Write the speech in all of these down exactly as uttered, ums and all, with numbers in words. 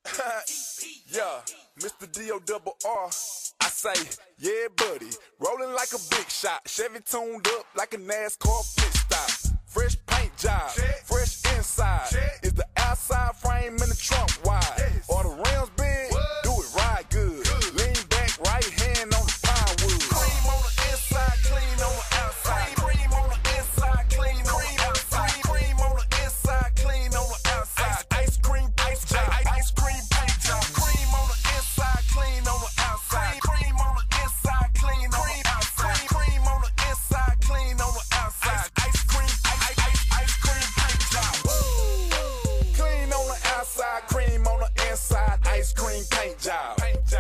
Yeah, Mister D O double R. I say, yeah, buddy. Rolling like a big shot. Chevy tuned up like a NASCAR pit stop. Fresh paint job, fresh inside. Is the outside frame in the trunk wide? Or the rims big? Do it right good. Lean back, right hand on the pine wood. Cream on the inside, clean on the outside. Cream on the inside, clean on the outside. Cream on the inside, clean on the outside. Ice cream, ice job, ice cream paint job. Cream on the inside, clean on the outside. Cream on the inside, clean on the outside. Cream on the inside, clean on the outside. Ice cream, ice, ice, ice cream paint job. Clean on the outside, cream on the inside. Ice cream paint job.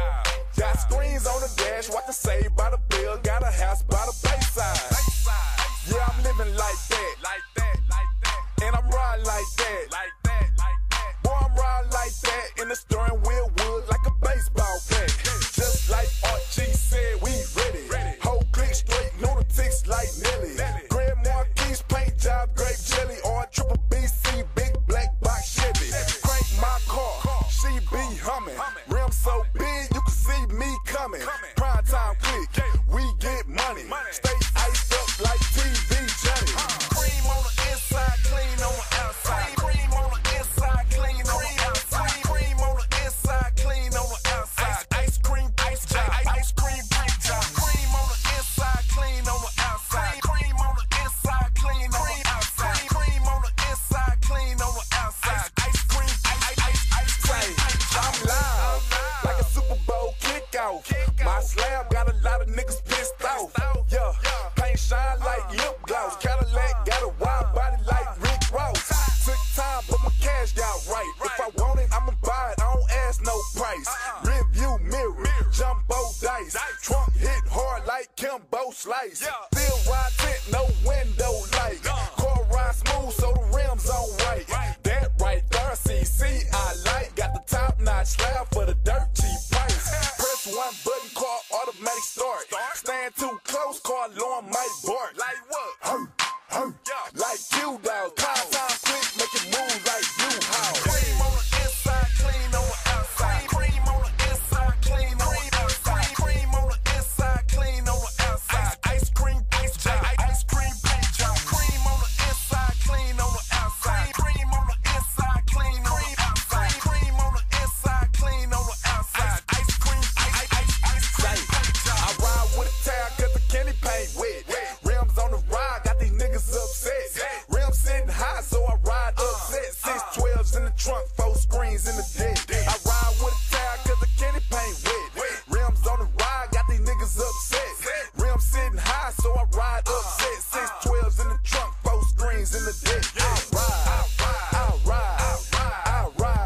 Got screens on the dash, what to say by the bill. Got a house by the bayside. Yeah, I'm living like that, like that, like that. And I'm riding like that, like that, like that. Boy, I'm riding like that. In the steering wheel wood like a baseball bat. Just like Archie said, we ready. Whole click straight, lunatics like Nelly. Grand Marquis paint job, grape jelly, or triple B C, big black box Chevy. Crank my car, she be humming. Rim so big, you can see me coming. Prime time click, we get money. Stay iced up like T V Johnny. Cream on the inside, clean on the outside. Cream on the inside, clean on the outside. Cream on the inside, clean on the outside. Ice cream, ice job, ice cream paint job. Cream on the inside, clean on the outside. Cream on the inside, clean on the outside. Cream on the inside, clean on the outside. Ice cream, ice, ice, ice cream paint job. I'm loud, like a Super Bowl kickoff. My slab got a lot of niggas pissed off. Yeah, paint shine like lip gloss. Cadillac got a wide body like Rick Ross. Took time, but my cash got right. If I want it, I'ma buy it. I don't ask no price. Review mirror, jumbo dice. Trunk hit hard like Kimbo Slice. Still ride tent, no window light. Car ride smooth, so the rims on right. That right there, C C I like. Got the top notch slab for the dirt cheap price. Press one button, car automatic start. Stand too close, car alarm might bark. Like what? Hey, hey, like you dog. Time, time, quick, make it move like you how. Cream on the inside, clean on the outside. Cream on the inside, clean on the outside. Cream on the inside, clean on the outside. Ice cream, ice job, ice cream paint job. Cream on the inside, clean on the outside. Cream on the inside, clean on the outside. Cream on the inside, clean on the outside. Ice cream, ice, ice, ice cream paint job. I ride with a tag cause the candy paint wet. Rims on the ride, got these niggas upset. Rims sitting high, so I ride upset. Six twelves in the trunk, four screens in the deck. I ride with a tag cause the candy paint wet. Rims on the ride, got these niggas upset. Rims sitting high, so I ride upset. Six twelves in the trunk, four screens in the deck. I ride, I ride, I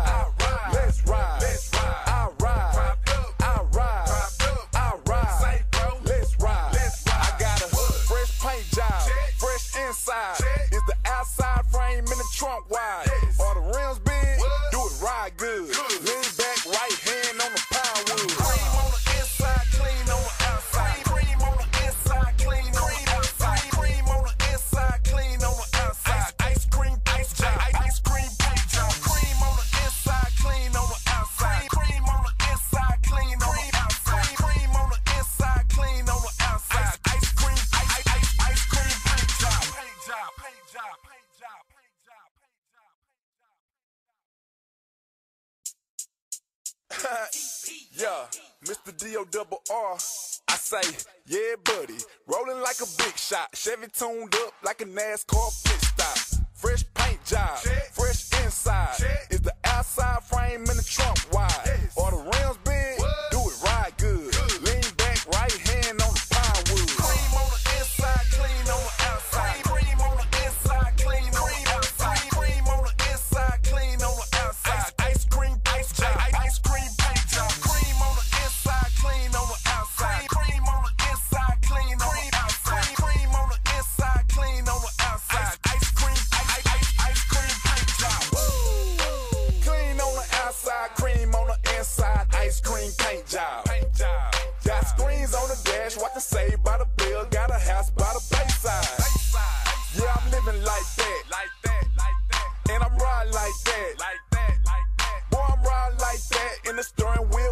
ride, let's ride. I ride, I ride, I ride, let's ride. I got a fresh paint job, fresh inside. Is the outside frame in the trunk wide? Or the rims big? Do it right good. Lean back, right hand on the pine wood. Cream on the inside, clean on the outside. Cream on the inside, clean on the outside. Cream on the inside, clean on the outside. Ice cream, ice job, ice cream paint job. Cream on the inside, clean on the outside. Cream on the inside, clean on the outside. Cream on the inside, clean on the outside. Ice cream, ice, ice, ice cream paint job. Paint job, paint job, paint job, paint job, paint job. Yeah, Mister D O double R. I say, yeah, buddy. Rolling like a big shot. Chevy tuned up like a NASCAR pit stop. Fresh paint job, fresh inside. Is the outside frame in the trunk wide? Or the rims big? Do it right good. Lean back, right hand on the pine wood. Cream on the inside, clean on the outside. Cream on the inside, clean on the outside. Cream on the inside, clean on the outside. Ice cream, ice job, ice cream paint job. Cream on the inside, clean on the outside. Cream on the inside, clean on the outside. Cream on the inside, clean on the outside. Ice cream, ice, ice, ice cream paint job. Clean on the outside, cream on the inside. Ice cream paint job. Got screens on the dash, what to say by the bill. Got a house by the bayside. Yeah, I'm living like that, like that, like that. And I'm riding like that, like that, like that. Boy, I'm riding like that. the steering wheel